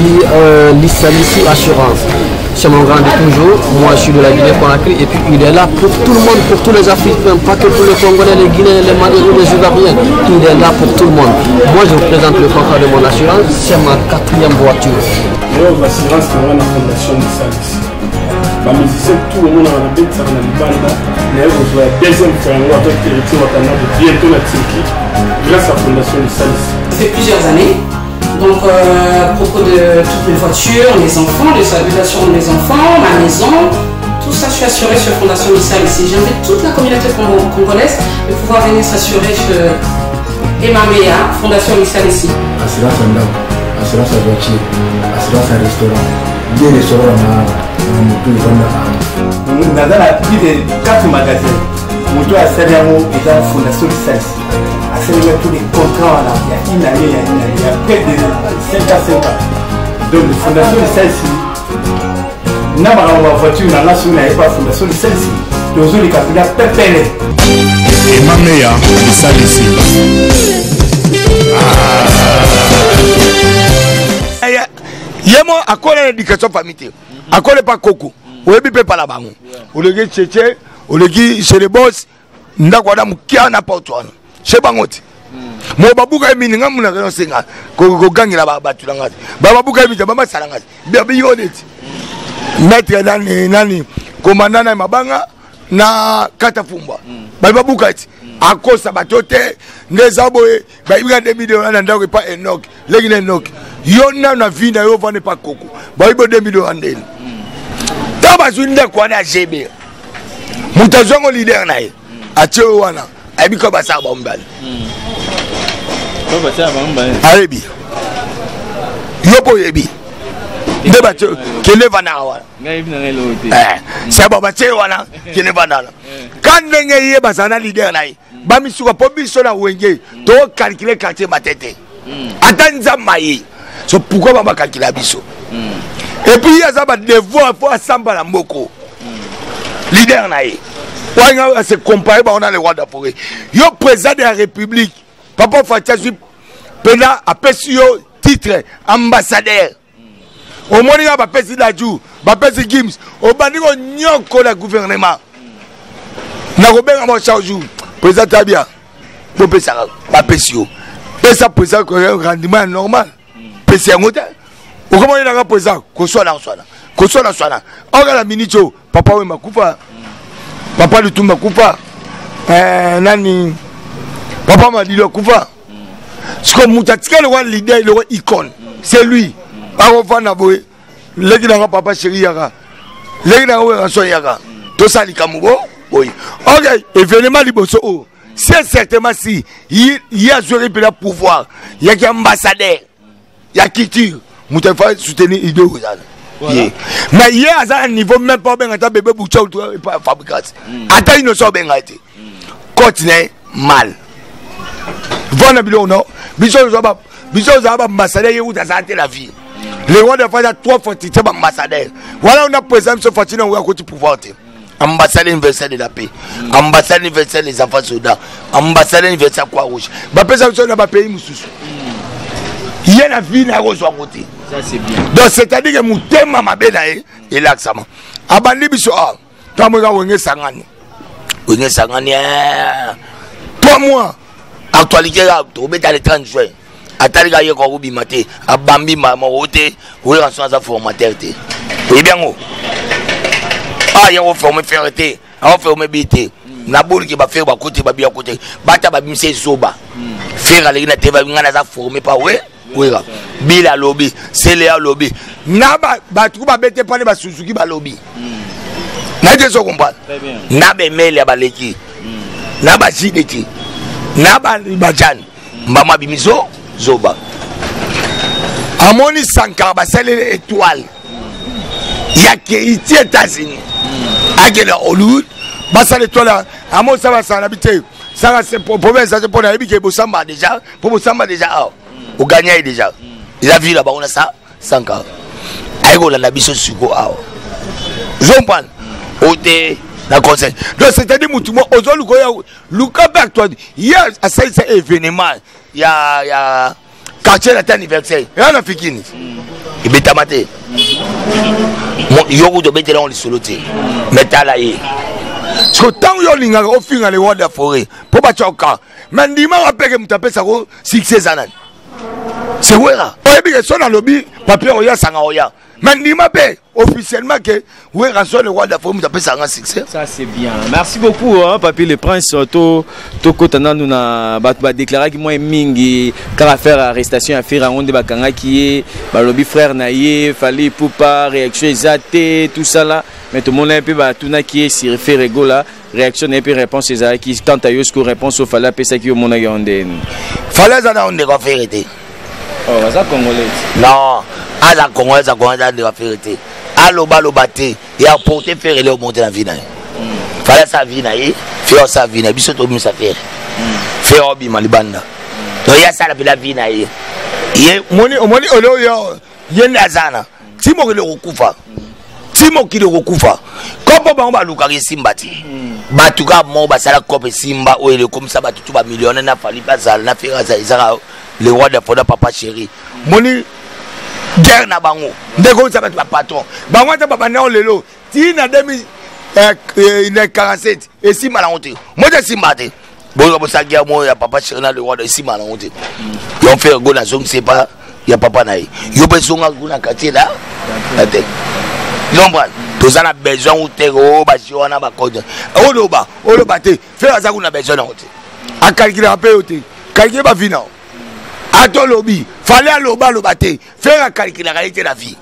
Lisalisi Assurance, c'est mon grand de toujours. Moi, je suis de la Guinée-Conakry et puis il est là pour tout le monde, pour tous les Africains, pas que pour les Congolais, les Guinéens, les Maliens, les Ivoiriens. Il est là pour tout le monde. Moi, je vous présente le contrat de mon assurance, c'est ma quatrième voiture. L'assurance, c'est la fondation Lisalisi. Les musiciens, tout le monde a la bête, ça va dans le mais vous avez la deuxième fois avec l'héritier Wakana de bientôt la Turquie grâce à la fondation Lisalisi. Ça fait plusieurs années. Donc, euh, à propos de toutes mes voitures, mes enfants, les habitations de mes enfants, ma maison, tout ça, je suis assurée sur Fondation Lisalisi. J'invite toute la communauté congolaise de pouvoir venir s'assurer chez Emamea, Fondation Lisalisi. Assurance en dame, assurance en voiture, assurance en restaurant, des restaurants en moto, ils ont Nous avons plus de quatre magasins. Moto à Sadiamo et dans la Fondation Lisalisi. À Sadiamo, tous les contrats, là, il y a une année, il y a une année, il y a près de cinq à cinq ans. Donc, la Fondation Lisalisi, nous avons ma voiture, nous avons pas la Fondation Lisalisi. Nous avons les capitales pépérés. Et ma meilleure, Lisalisi. Yemo akole l'éducation familiale. Akole pas coco. Oyebi pe pas la bango. Olegi cheche, olegi chez les boss, ndako da mukia na pautwana. Chez bangoti. Mo babuka emi nga muna kana senga. Ko ko gangila ba batu ngati. Ba babuka emi ba masala ngati. Ba bi yoneti. Maître nani nani komandana mabanga na katafumba. Ba babuka eti. Akosa batote ngezaboye ba ibika deux millions na ndako pa Enoch. Legi na Enoch. Yona na vina yo vane pa koko. Ba ibo deux millions andeni. Taba zunda kwa na jebe. Mutazongo leader na ye. Atio wana. Abiko basa ba mbali. Ko basa ba mbali. Arebi. Yopo yebi. Ndeba tio kele vana wana. Ngai bina ngelo te. Eh. Saba bache wana kele vana. Kande ngeye basana leader na ye. Ba misuka po biso na wenge. To calculer quartier matete. Atanza maye. So pourquoi ba calculer biso? Et puis il y a ça des voix faut assembler la mboko. Leader na ye. Wanga se comparer ba on a le roi d'Afrique. Yo président de la République. Papa Fatia suis pena a pesi yo titre ambassadeur. Au moins il y a ba pesi la jou, ba pesi Gims, au bandiko nyoko la gouvernement. Na robenga mo chaujou. Président Tabia. po pesa ba pesio pesa pesa ko rendement normal pesa yango te o comment il a pesa ko so na so na ko so na so na o ga la minute papa we makufa papa Lutumba kufa eh nani papa Madilo kufa siko mutatika le one leader le one icône c'est lui avant na boy leki na papa chéri yaka leki na we ranso yaka to sali kamugo oui ok événement liboso o c'est certainement si il y a joué pour le pouvoir il y a qui ambassadeur il y a culture mutafa soutenir idée voilà. Mais il y a un niveau même pas bien à bébé boucha ou pas fabrication attends il ne sort bien été continue mal voilà bilo non biso zaba biso zaba ambassadeur y ou dans la vie les rois de faire trois fois tu es ambassadeur voilà on a présent ce fatine on va côté pouvoir ambassadeur universel de la paix ambassadeur universel des enfants soldats ambassadeur universel quoi rouge ba pesa sur na ba pays mususu il y a la vie na rose côté ça c'est bien donc c'est-à-dire que mutema mabe na e relaxement abandi biso ah kama ga wenge sangani wenge sangani trois mois actualité là to beta le trente juin atali ga yeko rubi maté abambi mama wote oui rançon za formateur té et bien go ah ya wo former faire té a former bité na boli ki ba faire ba côté ba bien côté bata ba bimse zoba faire aller na té ba ngana za former pas ouais oui là bila lobby c'est les lobby na ba ba tu ba bete pas ba Suzuki ba lobby na je so comprendre na be mele ba leki na ba jideti na ba ba jan mama bimizo zoba amoni sankara ba sele étoile ya ke iti États-Unis akele Hollywood ba sele étoile amo ça va ça habiter ça va c'est pour province ça pour na biki bo samba déjà pour bo samba déjà ah au gagner déjà il a vu là-bas on a ça sankara aiko la biso suko ah zompan ote la conseil donc c'est-à-dire mutu mo ozolu ko ya luka back toi hier à ça c'est événement il y a il y a quartier la anniversaire et on a fait kini et betamate mo yogo de betela on le soloté metala yi so tant yo linga au finga le word forêt pour ba choka mais ndima rapeke mutapesa ko succès anani c'est vrai là on est bien son dans lobby papier oya sanga oya mais ndima pe officiellement que oui rançon le roi d'Afrique mutapé ça un succès ça c'est bien merci beaucoup hein papi le prince to to kotana nous na ba ba déclarer que moi mingi car faire arrestation affaire on de bakanga qui est ba lobby frère naie fallait pour pas réaction exate tout ça là mais tout le monde un peu ba tuna qui est sur fait là réaction et puis réponse c'est qui tant à yosko réponse au fallait pesa qui au monde gande fallait ça on de vérité oh ça congolais non à la congolais ça congolais de vérité aloba lobate et apporter faire le monter la vie na fallait sa vie na faire sa vie na biso to mi sa faire faire obi malibanda donc ya ça la vie na ye moni moni olo yo yenda zana timo le okufa timo ki le okufa comme ba ba luka simbati batuka mo ba sala kope simba o ele comme ça batutu ba millionnaire na fali ba sala na faire ça ça le roi de foda papa chéri moni guerre na bango ndeko ça ba patron bango ta papa na lelo ti na demi euh quarante-sept et si mala honte moi je si maté bon comme ça guerre moi ya papa chéri na le roi de si mala honte on fait go na zone c'est pas ya papa na yo pe songa go na quartier là la tête l'ombre tous on a besoin ou terreau ba jona ba code oloba oloba te faire ça go na besoin na honte a calculer un peu honte calculer ba vina attends lobby fallait à loba lobaté faire calculer la réalité de la vie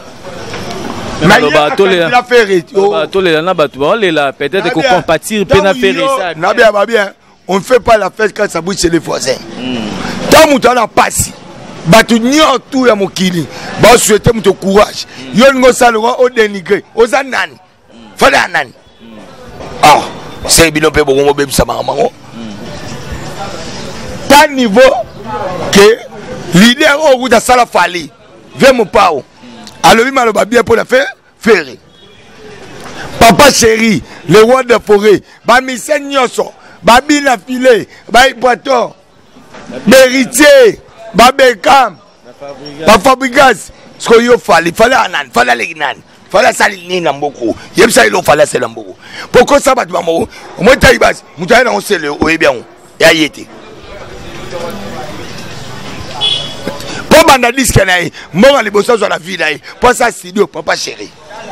mais loba la faire to le na batu on le la peut-être que compatir pe na faire ça na bien ba bien on fait pas la fête quand ça bouge chez les voisins tant mutana passe batu nyo tout ya mokili ba souhaiter muto courage yo ngo salwa o dénigrer o zanani fallait anani ah c'est bino pe bongo be bisa mango ta niveau que leader au bout de sala fali vient mon pao alors il m'a le bien pour la faire faire papa chéri le roi de forêt ba mission nyoso ba bina filé ba ipoato héritier ba bekam ba fabrigas ce que yo fali fallait anan fallait les nan fallait sali ni namboko yem sa ilo fallait c'est namboko pourquoi ça ba tu mamo moi taibas mutaina on sait le o bien ya yete banda disque na ye mbongo liboso zo la vie na ye po sa studio papa chéri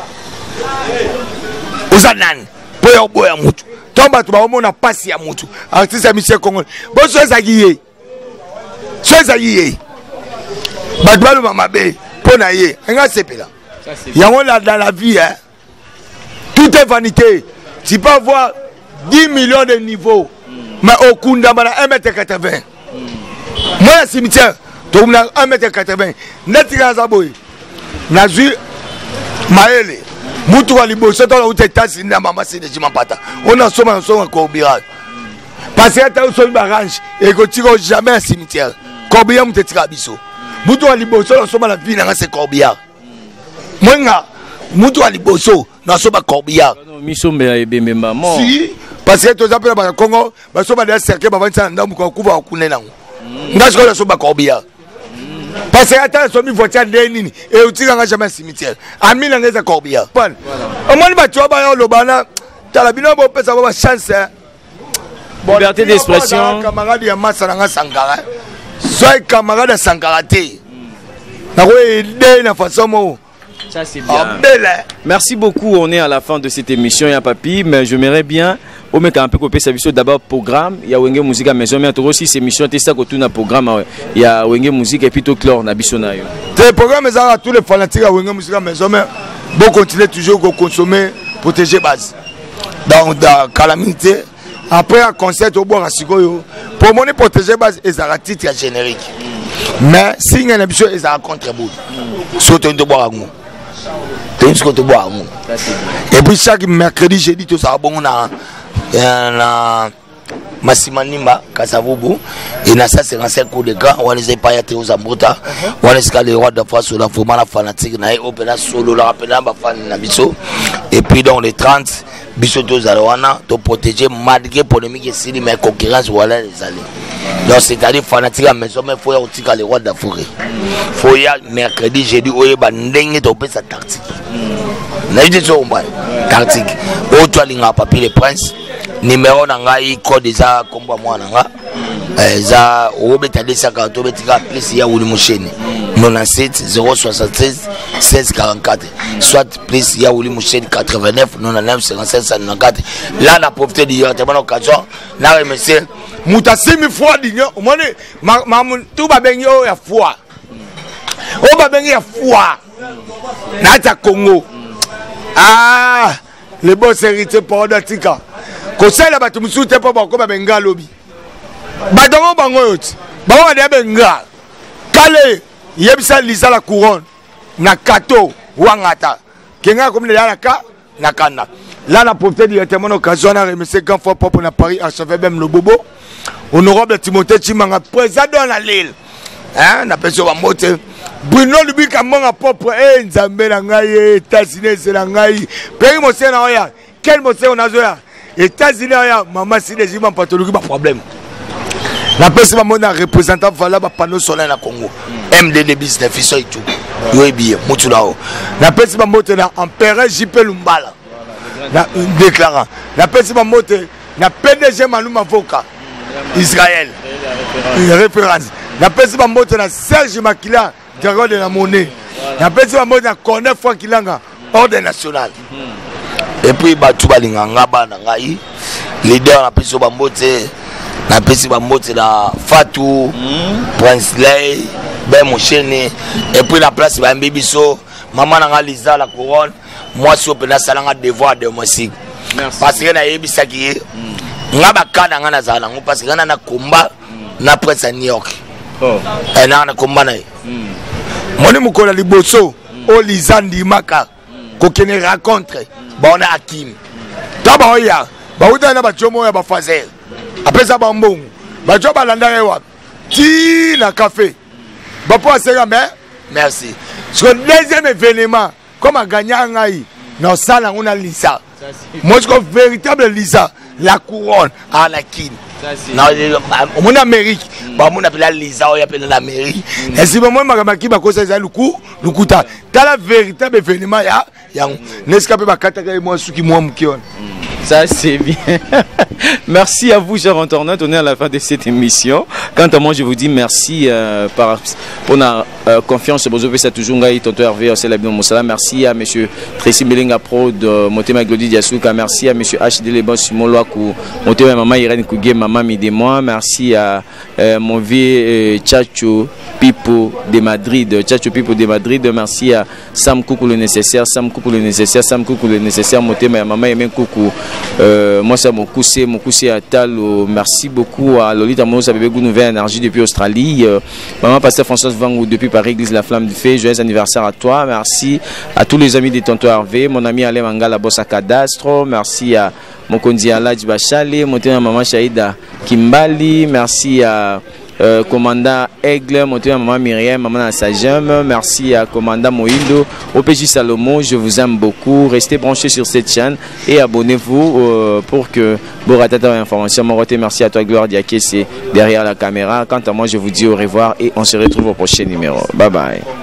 oza nani po ya boya mutu tomba tu ba omona pasi ya mutu artiste ya Michel Congo bo so za giye so za giye ba dwalu mama be po na ye nga sepela yango là dans la vie hein tout est vanité tu peux avoir dix millions de niveaux mais au kunda bana un mètre quatre-vingts moi le cimetière to na un mètre quatre-vingts netika za boy na zu maele mutu wa liboso to uta tasi na mama c'est déjà mapata on a soma soma Corbillard parce que ta so barange et que tu go jamais un cimetière Corbillard mutetika biso mutu wa liboso na soma la vie na c'est Corbillard mwenga mutu wa liboso na soma Corbillard misombe ya ebembe mama si parce que tous appelés par Congo ba so ba de cercle ba vantsa ndamu ko kuva kunena ngazi ko so ba Corbillard parce que attends so mi voiture de nini et utika nga jamais cimetière amina ngeza Corbillard bon omoni ba tuba yo lobana tala bino bo pesa ba chance liberté d'expression camarade ya massa nga Sankara soit camarade ya Sankara te na ko aider na façon mo. Ça c'est bien. Merci beaucoup, on est à la fin de cette émission, ya papi, mais j'aimerais bien au mec un peu copier sa vidéo d'abord programme, il y a Wenge Musique à maison, mais aussi cette émission testa ko tout na programme, il y a Wenge Musique et puis tout clore na bisona yo. Ce programme ça à tous les fanatiques à Wenge Musique à maison, mais bon continuer toujours à consommer, protéger base. Dans la calamité, après un concert au bois à Sikoyo, pour mon protéger base et ça titre générique. Mais si il y a une émission et ça contribue. Surtout de boire à nous. Et puis chaque mercredi, jeudi, tout ça, bon, on a un Massimanimba, Kasavubu, et na ça c'est un seul coup de gars, on les a pas été aux Ambota, on les a les rois de France sur la format la fanatique, na opéra solo, la rapena, bafan na biso, et puis dans les trente, biso tous à l'ouana, to protéger malgré polémique et si mais concurrence, voilà les allées. Donc c'est-à-dire fanatique à maison, mais il faut y avoir les rois de la forêt. Il faut y avoir mercredi, jeudi, où il y a une sa tactique. N'a dit ça, tactique. Où tu as un papier de prince, numéro nangai, code des a combat moi nanga. Ça, au bêta de sa carte, au bêta plus il y a où le mouchene. quatre-vingt-sept zéro soixante-seize seize quarante-quatre. Soit plus il y a où le mouchene quatre-vingt-neuf quatre-vingt-neuf cinquante-sept cinquante-quatre. Là, on a profité d'hier, c'est une occasion. Là, monsieur. Mutasimi foi dinyo umone mamu tu babengi o ya foi o babengi ya foi na ta Congo ah le boss hérité pour datika ko sala batu musute po ba ko babenga lobi badongo bango yoti ba wa de benga kale yebisa lisa la couronne na kato wangata kenga comme le la ka na kana là la profité directement occasion na remercier grand fort pop na Paris archevêque même le bobo honorable Timothée Chimanga président de la Lille hein na personne va monter Bruno Lubika manga propre eh nzambe na ngai États-Unis c'est la ngai pays mo c'est na oya quel mo c'est on a zoya États-Unis oya maman si les imams pathologie pas problème la personne va monter représentant voilà ba panneau solaire na Congo M D D business fiso et tout yo bien mutu lao la personne va monter na empereur J P Lumbala na déclarant la personne va monter na P D G Maluma Voka Israël référence la personne va monter na Serge Makila Dragon de la monnaie la personne va monter na Corneille Frankilanga ordre national et puis batu balinganga bana ngai leader na personne va monter na personne va monter na Fatou Prince Lay Ben Mochene et puis la place va mbibiso maman na Lisa la couronne moi si on peut na salanga devoir de musique parce que na yebisa ki ngaba kana ngana zana ngo parce que ngana na komba na presse à New York oh et na na komba na moni mukola liboso o lizandi maka ko kene rencontre ba on a Hakim ta ba oya ba uta na ba chomo ya ba fazer apesa ba mbongo ba joba landa rewa ti na café ba po asera mais merci sur deuxième événement comme a gagné ngai na sala ngona lisa moi je trouve véritable lisa la couronne à la kin na au monde Amérique ba mon appelle la lisa o appelle l'Amérique et si moi makamaki ba kosa za luku lukuta ta la véritable événement ya ya n'est-ce pas ba kataka moi suki moi mukiona ça c'est bien Merci à vous, chers internautes. On est à la fin de cette émission. Quant à moi, je vous dis merci euh, par, pour la euh, confiance. Merci à M. Tracy Belinga Pro de Motema Glody Diasuka. Merci à M. H D Lebon Simon Loakou, Motema Maman Irène Kougé, Maman Midémois. Merci à euh, mon vieux euh, Tchacho Pipo de Madrid. Tchacho Pipo de Madrid. Merci à Sam Koukou le nécessaire. Sam Koukou le nécessaire. Sam Koukou le nécessaire. Motema Maman Yemen Koukou. Euh, moi, c'est mon coussé. Mon coussé à Talo. Merci beaucoup à Lolita Mono Sabébégou Nouvelle Énergie depuis Australie. Euh, Maman Pasteur Françoise Vangou depuis Paris, Église La Flamme du Feu. Joyeux anniversaire à toi. Merci à tous les amis de Tonton Hervé. Mon ami Alain Mangala Bossa Cadastre. Merci à mon Kondi Aladj Bachale. Mon tien Maman Chaïda Kimbali. Merci à Euh, commandant Aigle, mon maman Myriam, maman Sajem. Merci à commandant Moïndo, O P J Salomon, je vous aime beaucoup. Restez branchés sur cette chaîne et abonnez-vous euh, pour que vous ratez l'information. Merci à toi Gloire Diaké, c'est derrière la caméra. Quant à moi, je vous dis au revoir et on se retrouve au prochain numéro. Bye bye.